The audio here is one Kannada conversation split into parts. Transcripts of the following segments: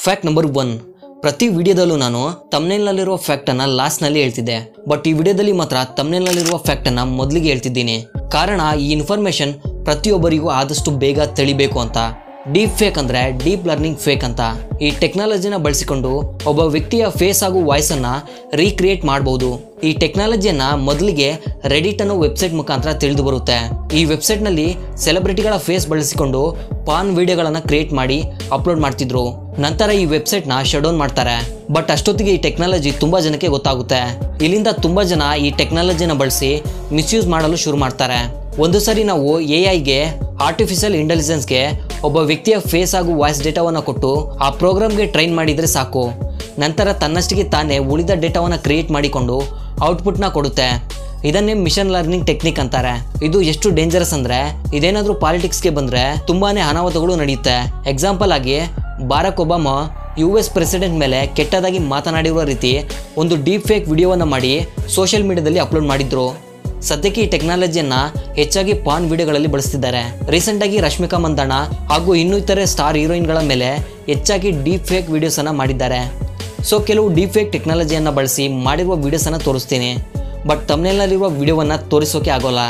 Fact number 1. ಪ್ರತಿ ವಿಡಿಯೋದಲ್ಲೂ ನಾನು ತಮ್ನೇಲ್ನಲ್ಲಿರುವ ಫ್ಯಾಕ್ಟನ್ನು ಲಾಸ್ಟ್ನಲ್ಲಿ ಹೇಳ್ತಿದ್ದೆ. ಬಟ್ ಈ ವಿಡಿಯೋದಲ್ಲಿ ಮಾತ್ರ ತಮ್ನೇಲ್ನಲ್ಲಿರುವ ಫ್ಯಾಕ್ಟನ್ನು ಮೊದಲಿಗೆ ಹೇಳ್ತಿದ್ದೀನಿ. ಕಾರಣ ಈ ಇನ್ಫಾರ್ಮೇಷನ್ ಪ್ರತಿಯೊಬ್ಬರಿಗೂ ಆದಷ್ಟು ಬೇಗ ತಿಳಿಬೇಕು ಅಂತ. ಡೀಪ್ ಫೇಕ್ ಅಂದರೆ ಡೀಪ್ ಲರ್ನಿಂಗ್ ಫೇಕ್ ಅಂತ. ಈ ಟೆಕ್ನಾಲಜಿನ ಬಳಸಿಕೊಂಡು ಒಬ್ಬ ವ್ಯಕ್ತಿಯ ಫೇಸ್ ಹಾಗೂ ವಾಯ್ಸನ್ನು ರೀಕ್ರಿಯೇಟ್ ಮಾಡಬಹುದು. ಈ ಟೆಕ್ನಾಲಜಿಯನ್ನು ಮೊದಲಿಗೆ ರೆಡಿಟ್ ಅನ್ನೋ ವೆಬ್ಸೈಟ್ ಮುಖಾಂತರ ತಿಳಿದು ಬರುತ್ತೆ. ಈ ವೆಬ್ಸೈಟ್ನಲ್ಲಿ ಸೆಲೆಬ್ರಿಟಿಗಳ ಫೇಸ್ ಬಳಸಿಕೊಂಡು ಪಾನ್ ವಿಡಿಯೋಗಳನ್ನು ಕ್ರಿಯೇಟ್ ಮಾಡಿ ಅಪ್ಲೋಡ್ ಮಾಡ್ತಿದ್ರು. ನಂತರ ಈ ವೆಬ್ಸೈಟ್ನ ಶಟ್ ಡೌನ್ ಮಾಡ್ತಾರೆ. ಬಟ್ ಅಷ್ಟೊತ್ತಿಗೆ ಈ ಟೆಕ್ನಾಲಜಿ ತುಂಬ ಜನಕ್ಕೆ ಗೊತ್ತಾಗುತ್ತೆ. ಇಲ್ಲಿಂದ ತುಂಬ ಜನ ಈ ಟೆಕ್ನಾಲಜಿನ ಬಳಸಿ ಮಿಸ್ಯೂಸ್ ಮಾಡಲು ಶುರು ಮಾಡ್ತಾರೆ. ಒಂದು ಸರಿ ನಾವು AI-ಗೆ ಆರ್ಟಿಫಿಷಿಯಲ್ ಇಂಟೆಲಿಜೆನ್ಸ್ಗೆ ಒಬ್ಬ ವ್ಯಕ್ತಿಯ ಫೇಸ್ ಹಾಗೂ ವಾಯ್ಸ್ ಡೇಟಾವನ್ನು ಕೊಟ್ಟು ಆ ಪ್ರೋಗ್ರಾಮ್ಗೆ ಟ್ರೈನ್ ಮಾಡಿದರೆ ಸಾಕು. ನಂತರ ತನ್ನಷ್ಟಿಗೆ ತಾನೇ ಉಳಿದ ಡೇಟಾವನ್ನು ಕ್ರಿಯೇಟ್ ಮಾಡಿಕೊಂಡು ಔಟ್ಪುಟ್ನ ಕೊಡುತ್ತೆ. ಇದನ್ನೇ ಮಿಷನ್ ಲರ್ನಿಂಗ್ ಟೆಕ್ನಿಕ್ ಅಂತಾರೆ. ಇದು ಎಷ್ಟು ಡೇಂಜರಸ್ ಅಂದರೆ ಇದೇನಾದರೂ ಪಾಲಿಟಿಕ್ಸ್ಗೆ ಬಂದರೆ ತುಂಬಾ ಅನಾಹುತಗಳು ನಡೆಯುತ್ತೆ. ಎಕ್ಸಾಂಪಲ್ ಆಗಿ ಬಾರಾಕ್ ಒಬಾಮಾ US ಪ್ರೆಸಿಡೆಂಟ್ ಮೇಲೆ ಕೆಟ್ಟದಾಗಿ ಮಾತನಾಡಿರುವ ರೀತಿ ಒಂದು ಡೀಪ್ ಫೇಕ್ ವಿಡಿಯೋವನ್ನು ಮಾಡಿ ಸೋಷಿಯಲ್ ಮೀಡಿಯಾದಲ್ಲಿ ಅಪ್ಲೋಡ್ ಮಾಡಿದ್ರು. ಸದ್ಯಕ್ಕೆ ಈ ಟೆಕ್ನಾಲಜಿಯನ್ನು ಹೆಚ್ಚಾಗಿ ಪಾನ್ ವಿಡಿಯೋಗಳಲ್ಲಿ ಬಳಸ್ತಿದ್ದಾರೆ. ರೀಸೆಂಟಾಗಿ ರಶ್ಮಿಕಾ ಮಂದಣ್ಣ ಹಾಗೂ ಇನ್ನೂ ಇತರೆ ಸ್ಟಾರ್ ಹೀರೋಯಿನ್ಗಳ ಮೇಲೆ ಹೆಚ್ಚಾಗಿ ಡೀಪ್ ಫೇಕ್ ವಿಡಿಯೋಸನ್ನು ಮಾಡಿದ್ದಾರೆ. ಸೊ ಕೆಲವು ಡೀಪ್ ಫೇಕ್ ಟೆಕ್ನಾಲಜಿಯನ್ನು ಬಳಸಿ ಮಾಡಿರುವ ವಿಡಿಯೋಸನ್ನು ತೋರಿಸ್ತೀನಿ. ಬಟ್ ತಮ್ನೇಲ್ನಲ್ಲಿರುವ ವಿಡಿಯೋವನ್ನು ತೋರಿಸೋಕೆ ಆಗೋಲ್ಲ.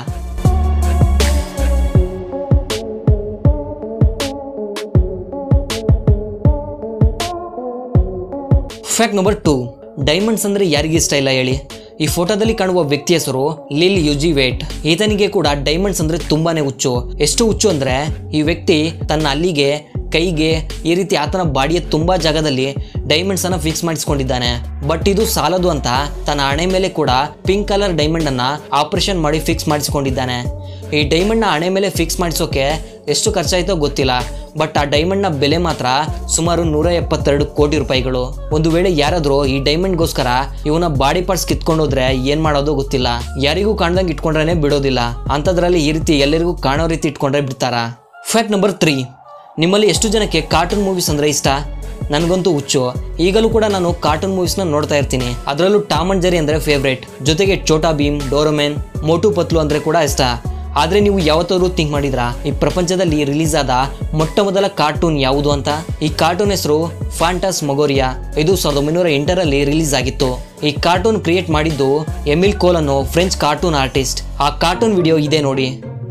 Fact number 2. ಡೈಮಂಡ್ಸ್ ಅಂದರೆ ಯಾರಿಗೆ ಇಷ್ಟ ಇಲ್ಲ ಹೇಳಿ. ಈ ಫೋಟೋದಲ್ಲಿ ಕಾಣುವ ವ್ಯಕ್ತಿ ಹೆಸರು ಲಿಲ್ ಯುಜಿ ವೇಟ್. ಈತನಿಗೆ ಕೂಡ ಡೈಮಂಡ್ಸ್ ಅಂದರೆ ತುಂಬಾನೇ ಹುಚ್ಚು. ಎಷ್ಟು ಹುಚ್ಚು ಅಂದರೆ ಈ ವ್ಯಕ್ತಿ ತನ್ನ ಅಲ್ಲಿಗೆ, ಕೈಗೆ, ಈ ರೀತಿ ಆತನ ಬಾಡಿಯ ತುಂಬ ಜಾಗದಲ್ಲಿ ಡೈಮಂಡ್ಸನ್ನು ಫಿಕ್ಸ್ ಮಾಡಿಸ್ಕೊಂಡಿದ್ದಾನೆ. ಬಟ್ ಇದು ಸಾಲದು ಅಂತ ತನ್ನ ಹಣೆ ಮೇಲೆ ಕೂಡ ಪಿಂಕ್ ಕಲರ್ ಡೈಮಂಡನ್ನು ಆಪರೇಷನ್ ಮಾಡಿ ಫಿಕ್ಸ್ ಮಾಡಿಸ್ಕೊಂಡಿದ್ದಾನೆ. ಈ ಡೈಮಂಡ್ನ ಹಣೆ ಮೇಲೆ ಫಿಕ್ಸ್ ಮಾಡಿಸೋಕೆ ಎಷ್ಟು ಖರ್ಚಾಯಿತೋ ಗೊತ್ತಿಲ್ಲ. ಬಟ್ ಆ ಡೈಮಂಡ್ನ ಬೆಲೆ ಮಾತ್ರ ಸುಮಾರು 172 ಕೋಟಿ ರೂಪಾಯಿಗಳು. ಒಂದು ವೇಳೆ ಯಾರಾದರೂ ಈ ಡೈಮಂಡ್ಗೋಸ್ಕರ ಇವನ ಬಾಡಿ ಪಾರ್ಟ್ಸ್ ಕಿತ್ಕೊಂಡೋದ್ರೆ ಏನು ಮಾಡೋದು ಗೊತ್ತಿಲ್ಲ. ಯಾರಿಗೂ ಕಾಣ್ದಂಗೆ ಇಟ್ಕೊಂಡ್ರೆ ಬಿಡೋದಿಲ್ಲ. ಅಂಥದ್ರಲ್ಲಿ ಈ ರೀತಿ ಎಲ್ಲರಿಗೂ ಕಾಣೋ ರೀತಿ ಇಟ್ಕೊಂಡ್ರೆ ಬಿಡ್ತಾರಾ. Fact number 3. ನಿಮ್ಮಲ್ಲಿ ಎಷ್ಟು ಜನಕ್ಕೆ ಕಾರ್ಟೂನ್ ಮೂವೀಸ್ ಅಂದರೆ ಇಷ್ಟ? ನನಗಂತೂ ಹುಚ್ಚು. ಈಗಲೂ ಕೂಡ ನಾನು ಕಾರ್ಟೂನ್ ಮೂವೀಸ್ನ ನೋಡ್ತಾ ಇರ್ತೀನಿ. ಅದರಲ್ಲೂ ಟಾಮ್ ಅಂಡ್ ಜೆರಿ ಅಂದರೆ ಫೇವ್ರೇಟ್. ಜೊತೆಗೆ ಛೋಟಾ ಭೀಮ್, ಡೋರೆಮೋನ್, ಮೋಟು ಪತ್ಲು ಅಂದರೆ ಕೂಡ ಇಷ್ಟ. ಆದರೆ ನೀವು ಯಾವತ್ತಾದ್ರೂ ಥಿಂಕ್ ಮಾಡಿದ್ರಾ ಈ ಪ್ರಪಂಚದಲ್ಲಿ ರಿಲೀಸ್ ಆದ ಮೊಟ್ಟ ಮೊದಲ ಕಾರ್ಟೂನ್ ಯಾವುದು ಅಂತ? ಈ ಕಾರ್ಟೂನ್ ಹೆಸರು ಫ್ಯಾಂಟಾಸ್ಮಗೋರಿಯಾ. ಇದು 1908ರಲ್ಲಿ ರಿಲೀಸ್ ಆಗಿತ್ತು. ಈ ಕಾರ್ಟೂನ್ ಕ್ರಿಯೇಟ್ ಮಾಡಿದ್ದು ಎಮಿಲ್ ಕೋಲ್ ಅನ್ನೋ ಫ್ರೆಂಚ್ ಕಾರ್ಟೂನ್ ಆರ್ಟಿಸ್ಟ್. ಆ ಕಾರ್ಟೂನ್ ವಿಡಿಯೋ ಇದೆ ನೋಡಿ.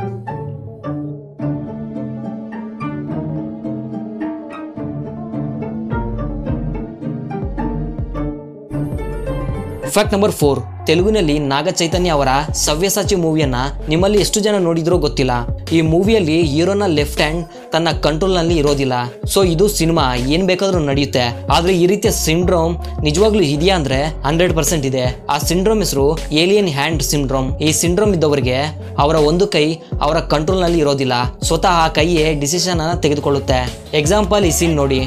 Fact number 4. ತೆಲುಗಿನಲ್ಲಿ ನಾಗ ಚೈತನ್ಯ ಅವರ ಸವ್ಯಸಾಚಿ ಮೂವಿಯನ್ನ ನಿಮ್ಮಲ್ಲಿ ಎಷ್ಟು ಜನ ನೋಡಿದ್ರೋ ಗೊತ್ತಿಲ್ಲ. ಈ ಮೂವಿಯಲ್ಲಿ ಹೀರೋನ ಲೆಫ್ಟ್ ಹ್ಯಾಂಡ್ ತನ್ನ ಕಂಟ್ರೋಲ್ನಲ್ಲಿ ಇರೋದಿಲ್ಲ. ಸೊ ಇದು ಸಿನಿಮಾ ಏನ್ ಬೇಕಾದ್ರೂ ನಡೆಯುತ್ತೆ. ಆದ್ರೆ ಈ ರೀತಿಯ ಸಿಂಡ್ರೋಮ್ ನಿಜವಾಗ್ಲೂ ಇದೆಯಾ ಅಂದ್ರೆ 100% ಇದೆ. ಆ ಸಿಂಡ್ರೋಮ್ ಹೆಸರು ಏಲಿಯನ್ ಹ್ಯಾಂಡ್ ಸಿಂಡ್ರೋಮ್. ಈ ಸಿಂಡ್ರೋಮ್ ಇದ್ದವರಿಗೆ ಅವರ ಒಂದು ಕೈ ಅವರ ಕಂಟ್ರೋಲ್ನಲ್ಲಿ ಇರೋದಿಲ್ಲ. ಸ್ವತಃ ಆ ಕೈಯೇ ಡಿಸಿಷನ್ ಅನ್ನ ತೆಗೆದುಕೊಳ್ಳುತ್ತೆ. ಎಕ್ಸಾಂಪಲ್ ಈ ಸೀನ್ ನೋಡಿ.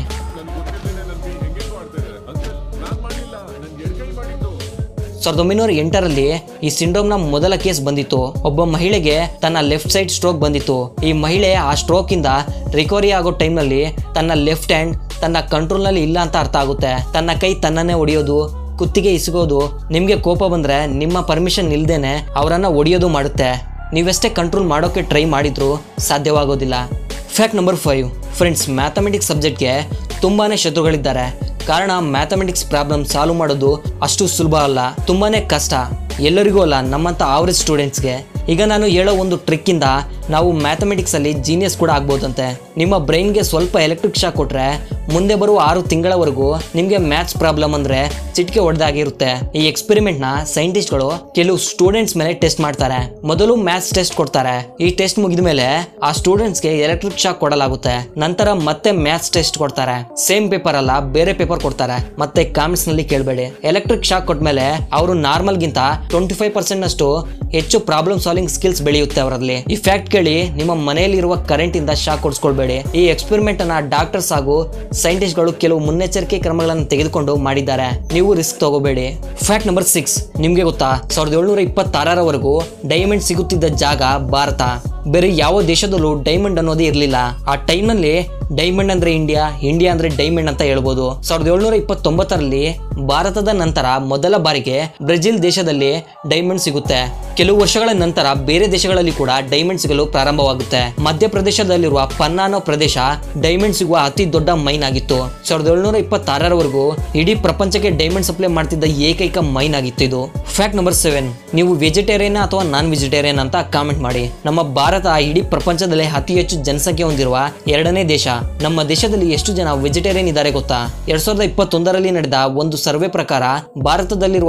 1908ರಲ್ಲಿ ಈ ಸಿಂಡ್ರೋಮ್ನ ಮೊದಲ ಕೇಸ್ ಬಂದಿತ್ತು. ಒಬ್ಬ ಮಹಿಳೆಗೆ ತನ್ನ ಲೆಫ್ಟ್ ಸೈಡ್ ಸ್ಟ್ರೋಕ್ ಬಂದಿತ್ತು. ಈ ಮಹಿಳೆ ಆ ಸ್ಟ್ರೋಕ್ ಇಂದ ರಿಕವರಿ ಆಗೋ ಟೈಮ್ನಲ್ಲಿ ತನ್ನ ಲೆಫ್ಟ್ ಹ್ಯಾಂಡ್ ತನ್ನ ಕಂಟ್ರೋಲ್ನಲ್ಲಿ ಇಲ್ಲ ಅಂತ ಅರ್ಥ ಆಗುತ್ತೆ. ತನ್ನ ಕೈ ತನ್ನನ್ನೇ ಒಡೆಯೋದು, ಕುತ್ತಿಗೆ ಇಸುಗೋದು, ನಿಮಗೆ ಕೋಪ ಬಂದ್ರೆ ನಿಮ್ಮ ಪರ್ಮಿಷನ್ ಇಲ್ದೇನೆ ಅವರನ್ನ ಒಡೆಯೋದು ಮಾಡುತ್ತೆ. ನೀವೆಷ್ಟೇ ಕಂಟ್ರೋಲ್ ಮಾಡೋಕೆ ಟ್ರೈ ಮಾಡಿದ್ರು ಸಾಧ್ಯವಾಗೋದಿಲ್ಲ. Fact number 5. ಫ್ರೆಂಡ್ಸ್, ಮ್ಯಾಥಮೆಟಿಕ್ಸ್ ಸಬ್ಜೆಕ್ಟ್ಗೆ ತುಂಬಾನೇ ಶತ್ರುಗಳಿದ್ದಾರೆ. ಕಾರಣ ಮ್ಯಾಥಮೆಟಿಕ್ಸ್ ಪ್ರಾಬ್ಲಮ್ ಸಾಲ್ವ್ ಮಾಡೋದು ಅಷ್ಟು ಸುಲಭ ಅಲ್ಲ, ತುಂಬಾನೇ ಕಷ್ಟ. ಎಲ್ಲರಿಗೂ ಅಲ್ಲ, ನಮ್ಮಂಥ ಆವರೇಜ್ ಸ್ಟೂಡೆಂಟ್ಸ್ಗೆ. ಈಗ ನಾನು ಹೇಳೋ ಒಂದು ಟ್ರಿಕ್ಕಿಂದ ನಾವು ಮ್ಯಾಥಮೆಟಿಕ್ಸಲ್ಲಿ ಜೀನಿಯಸ್ ಕೂಡ ಆಗ್ಬೋದಂತೆ. ನಿಮ್ಮ ಬ್ರೈನ್ಗೆ ಸ್ವಲ್ಪ ಎಲೆಕ್ಟ್ರಿಕ್ ಶಾಕ್ ಕೊಟ್ಟರೆ ಮುಂದೆ ಬರುವ 6 ತಿಂಗಳವರೆಗೂ ನಿಮಗೆ ಮ್ಯಾಥ್ಸ್ ಪ್ರಾಬ್ಲಮ್ ಅಂದರೆ ಚಿಟಿಕೆ ಹೊಡೆದಾಗಿರುತ್ತೆ. ಈ ಎಕ್ಸ್ಪೆರಿಮೆಂಟ್ನ ಸೈಂಟಿಸ್ಟ್ಗಳು ಕೆಲವು ಸ್ಟೂಡೆಂಟ್ಸ್ ಮೇಲೆ ಟೆಸ್ಟ್ ಮಾಡ್ತಾರೆ. ಮೊದಲು ಮ್ಯಾಥ್ಸ್ ಟೆಸ್ಟ್ ಕೊಡ್ತಾರೆ. ಈ ಟೆಸ್ಟ್ ಮುಗಿದ ಮೇಲೆ ಆ ಸ್ಟೂಡೆಂಟ್ಸ್ಗೆ ಎಲೆಕ್ಟ್ರಿಕ್ ಶಾಕ್ ಕೊಡಲಾಗುತ್ತೆ. ನಂತರ ಮತ್ತೆ ಮ್ಯಾಥ್ಸ್ ಟೆಸ್ಟ್ ಕೊಡ್ತಾರೆ. ಸೇಮ್ ಪೇಪರ್ ಅಲ್ಲ, ಬೇರೆ ಪೇಪರ್ ಕೊಡ್ತಾರೆ. ಮತ್ತೆ ಕಾಮೆಂಟ್ಸ್ ನಲ್ಲಿ ಕೇಳಬೇಡಿ. ಎಲೆಕ್ಟ್ರಿಕ್ ಶಾಕ್ ಕೊಟ್ಮೇಲೆ ಅವರು ನಾರ್ಮಲ್ಗಿಂತ 25% ಅಷ್ಟು ಹೆಚ್ಚು ಪ್ರಾಬ್ಲಮ್ ಸಾಲ್ವಿಂಗ್ ಸ್ಕಿಲ್ಸ್ ಬೆಳೆಯುತ್ತೆ ಅವರಲ್ಲಿ. ಈ ಫ್ಯಾಕ್ಟ್ ಕೇಳಿ ನಿಮ್ಮ ಮನೆಯಲ್ಲಿ ಇರುವ ಕರೆಂಟ್ ಇಂದ ಶಾಕ್ ಕೊಡಿಸ್ಕೊಳ್ಬೇಡಿ. ಈ ಎಕ್ಸ್ಪೆರಿಮೆಂಟ್ ಅನ್ನ ಡಾಕ್ಟರ್ಸ್ ಹಾಗೂ ಸೈಂಟಿಸ್ಟ್ಗಳು ಕೆಲವು ಮುನ್ನೆಚ್ಚರಿಕೆ ಕ್ರಮಗಳನ್ನು ತೆಗೆದುಕೊಂಡು ಮಾಡಿದ್ದಾರೆ. ನೀವು ರಿಸ್ಕ್ ತಗೋಬೇಡಿ. Fact number 6. ನಿಮ್ಗೆ ಗೊತ್ತಾ 1726ರವರೆಗೂ ಡೈಮಂಡ್ ಸಿಗುತ್ತಿದ್ದ ಜಾಗ ಭಾರತ. ಬೇರೆ ಯಾವ ದೇಶದಲ್ಲೂ ಡೈಮಂಡ್ ಅನ್ನೋದೇ ಇರಲಿಲ್ಲ. ಆ ಟೈಮ್ನಲ್ಲಿ ಡೈಮಂಡ್ ಅಂದ್ರೆ ಇಂಡಿಯಾ, ಇಂಡಿಯಾ ಅಂದ್ರೆ ಡೈಮಂಡ್ ಅಂತ ಹೇಳ್ಬೋದು. 1729ರಲ್ಲಿ ಭಾರತದ ನಂತರ ಮೊದಲ ಬಾರಿಗೆ ಬ್ರೆಜಿಲ್ ದೇಶದಲ್ಲಿ ಡೈಮಂಡ್ ಸಿಗುತ್ತೆ. ಕೆಲವು ವರ್ಷಗಳ ನಂತರ ಬೇರೆ ದೇಶಗಳಲ್ಲಿ ಕೂಡ ಡೈಮಂಡ್ ಸಿಗಲು ಪ್ರಾರಂಭವಾಗುತ್ತೆ. ಮಧ್ಯಪ್ರದೇಶದಲ್ಲಿರುವ ಪನ್ನಾ ಅನ್ನೋ ಪ್ರದೇಶ ಡೈಮಂಡ್ ಸಿಗುವ ಅತಿ ದೊಡ್ಡ ಮೈನ್ ಆಗಿತ್ತು. 1726ರವರೆಗೂ ಇಡೀ ಪ್ರಪಂಚಕ್ಕೆ ಡೈಮಂಡ್ ಸಪ್ಲೈ ಮಾಡ್ತಿದ್ದ ಏಕೈಕ ಮೈನ್ ಆಗಿತ್ತು ಇದು. ಫ್ಯಾಕ್ಟ್ ನಂಬರ್ 7, ನೀವು ವೆಜಿಟೇರಿಯನ್ ಅಥವಾ ನಾನ್ ವೆಜಿಟೇರಿಯನ್ ಅಂತ ಕಾಮೆಂಟ್ ಮಾಡಿ. ನಮ್ಮ ಭಾರತ ಇಡೀ ಪ್ರಪಂಚದಲ್ಲಿ ಅತಿ ಹೆಚ್ಚು ಜನಸಂಖ್ಯೆ ಹೊಂದಿರುವ 2ನೇ ದೇಶ. ನಮ್ಮ ದೇಶದಲ್ಲಿ ಎಷ್ಟು ಜನ ವೆಜಿಟೇರಿಯನ್ ಇದ್ದಾರೆ ಗೊತ್ತಾ? 2021ರಲ್ಲಿ ನಡೆದ ಒಂದು ಸರ್ವೆ ಪ್ರಕಾರ ಭಾರತದಲ್ಲಿರುವ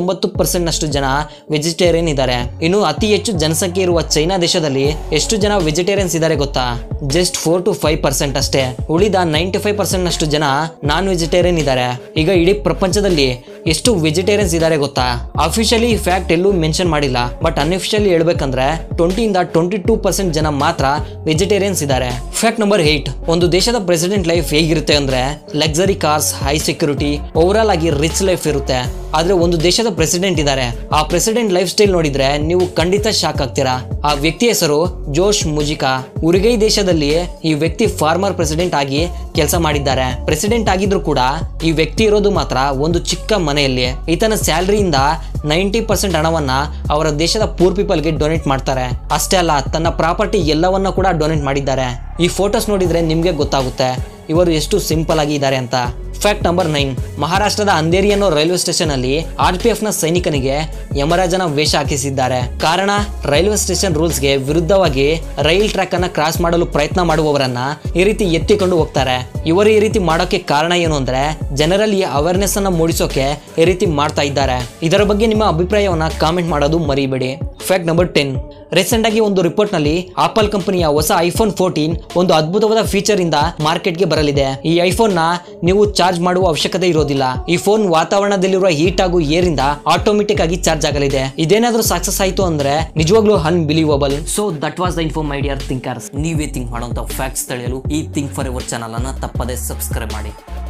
39% ನಷ್ಟು ಜನ ವೆಜಿಟೇರಿಯನ್ ಇದ್ದಾರೆ. ಇನ್ನು ಅತಿ ಹೆಚ್ಚು ಜನಸಂಖ್ಯೆ ಇರುವ ಚೈನಾ ದೇಶದಲ್ಲಿ ಎಷ್ಟು ಜನ ವೆಜಿಟೇರಿಯನ್ಸ್ ಇದ್ದಾರೆ ಗೊತ್ತಾ? ಜಸ್ಟ್ 4 to 5% ಅಷ್ಟೇ. ಉಳಿದ 95% ನಷ್ಟು ಜನ ನಾನ್ ವೆಜಿಟೇರಿಯನ್ ಇದ್ದಾರೆ. ಈಗ ಇಡೀ ಪ್ರಪಂಚದಲ್ಲಿ ಎಷ್ಟು ವೆಜಿಟೇರಿಯನ್ಸ್ ಇದ್ದಾರೆ ಗೊತ್ತಾ? ಅಫಿಷಿಯಲಿ ಈ ಫ್ಯಾಕ್ಟ್ ಎಲ್ಲೂ ಮೆನ್ಷನ್ ಮಾಡಿಲ್ಲ, ಬಟ್ ಅನ್ಅಫಿಷಿಯಲಿ ಹೇಳ್ಬೇಕಂದ್ರೆ 20 ಇಂದ 22% ಜನ ಮಾತ್ರ ವೆಜಿಟೇರಿಯನ್ಸ್ ಇದ್ದಾರೆ. ಫ್ಯಾಕ್ಟ್ ನಂಬರ್ 8, ಒಂದು ದೇಶದ ಪ್ರೆಸಿಡೆಂಟ್ ಲೈಫ್ ಹೇಗಿರುತ್ತೆ ಅಂದ್ರೆ luxury cars, high security, over ಆಗಿ ರಿಚ್ ಲೈಫ್ ಇರುತ್ತೆ. ಆದ್ರೆ ಒಂದು ದೇಶದ ಪ್ರೆಸಿಡೆಂಟ್ ಇದ್ದಾರೆ, ಆ ಪ್ರೆಸಿಡೆಂಟ್ ಲೈಫ್ ಸ್ಟೈಲ್ ನೋಡಿದ್ರೆ ನೀವು ಖಂಡಿತ ಶಾಕ್ ಆಗ್ತೀರಾ. ಆ ವ್ಯಕ್ತಿ ಹೆಸರು ಜೋಶ್ ಮುಜಿಕಾ. ಉರುಗೈ ದೇಶದಲ್ಲಿ ಈ ವ್ಯಕ್ತಿ ಫಾರ್ಮರ್ ಪ್ರೆಸಿಡೆಂಟ್ ಆಗಿ ಕೆಲಸ ಮಾಡಿದ್ದಾರೆ. ಪ್ರೆಸಿಡೆಂಟ್ ಆಗಿದ್ರು ಕೂಡ ಈ ವ್ಯಕ್ತಿ ಇರೋದು ಮಾತ್ರ ಒಂದು ಚಿಕ್ಕ ಮನೆಯಲ್ಲಿ. ಈತನ ಸ್ಯಾಲರಿಯಿಂದ 90% ಹಣವನ್ನ ಅವರ ದೇಶದ ಪೂರ್ ಪೀಪಲ್ಗೆ ಡೊನೇಟ್ ಮಾಡ್ತಾರೆ. ಅಷ್ಟೇ ಅಲ್ಲ, ತನ್ನ ಪ್ರಾಪರ್ಟಿ ಎಲ್ಲವನ್ನ ಕೂಡ ಡೊನೇಟ್ ಮಾಡಿದ್ದಾರೆ. ಈ ಫೋಟೋಸ್ ನೋಡಿದ್ರೆ ನಿಮ್ಗೆ ಗೊತ್ತಾಗುತ್ತೆ ಇವರು ಎಷ್ಟು ಸಿಂಪಲ್ ಆಗಿ ಇದ್ದಾರೆ ಅಂತ. ಫ್ಯಾಕ್ಟ್ ನಂಬರ್ 9, ಮಹಾರಾಷ್ಟ್ರದ ಅಂಧೇರಿ ಅನ್ನೋ ರೈಲ್ವೆ ಸ್ಟೇಷನ್ ಅಲ್ಲಿ RPF ನ ಸೈನಿಕನಿಗೆ ಯಮರಾಜನ ವೇಷ ಹಾಕಿಸಿದ್ದಾರೆ. ಕಾರಣ, ರೈಲ್ವೆ ಸ್ಟೇಷನ್ ರೂಲ್ಸ್ ಗೆ ವಿರುದ್ಧವಾಗಿ ರೈಲ್ ಟ್ರ್ಯಾಕ್ ಅನ್ನ ಕ್ರಾಸ್ ಮಾಡಲು ಪ್ರಯತ್ನ ಮಾಡುವವರನ್ನ ಈ ರೀತಿ ಎತ್ತಿಕೊಂಡು ಹೋಗ್ತಾರೆ. ಇವರು ಈ ರೀತಿ ಮಾಡೋಕೆ ಕಾರಣ ಏನು ಅಂದ್ರೆ ಜನರಲ್ಲಿ ಅವೇರ್ನೆಸ್ ಅನ್ನ ಮೂಡಿಸೋಕೆ ಈ ರೀತಿ ಮಾಡ್ತಾ ಇದ್ದಾರೆ. ಇದರ ಬಗ್ಗೆ ನಿಮ್ಮ ಅಭಿಪ್ರಾಯವನ್ನ ಕಾಮೆಂಟ್ ಮಾಡೋದು ಮರಿಬೇಡಿ. ಫ್ಯಾಕ್ಟ್ ನಂಬರ್ 10, ರೀಸೆಂಟ್ ಆಗಿ ಒಂದು ರಿಪೋರ್ಟ್ ನಲ್ಲಿ ಆಪಲ್ ಕಂಪನಿಯ ಹೊಸ iPhone 14 ಒಂದು ಅದ್ಭುತವಾದ ಫೀಚರ್ ಇಂದ ಮಾರ್ಕೆಟ್ಗೆ ಬರಲಿದೆ. ಈ ಐಫೋನ್ ನ ನೀವು ಚಾರ್ಜ್ ಮಾಡುವ ಅವಶ್ಯಕತೆ ಇರೋದಿಲ್ಲ. ಈ ಫೋನ್ ವಾತಾವರಣದಲ್ಲಿರುವ ಹೀಟ್ ಹಾಗೂ ಏರ್ ಇಂದ ಆಟೋಮೆಟಿಕ್ ಆಗಿ ಚಾರ್ಜ್ ಆಗಲಿದೆ. ಇದೇನಾದ್ರೂ ಸಕ್ಸಸ್ ಆಯ್ತು ಅಂದ್ರೆ ನಿಜವಾಗ್ಲೂ unbelievable. So that was the info my dear thinkers. ನೀವೇ ಥಿಂಕ್ ಮಾಡುವಂತ ಫ್ಯಾಕ್ಟ್ಸ್ ತಿಳಿಯಲು ಈ ಥಿಂಕ್ ಫಾರ್ ಎವರ್ ಚಾನಲ್ ಅನ್ನ ತಪ್ಪದೆ ಸಬ್ಸ್ಕ್ರೈಬ್ ಮಾಡಿ.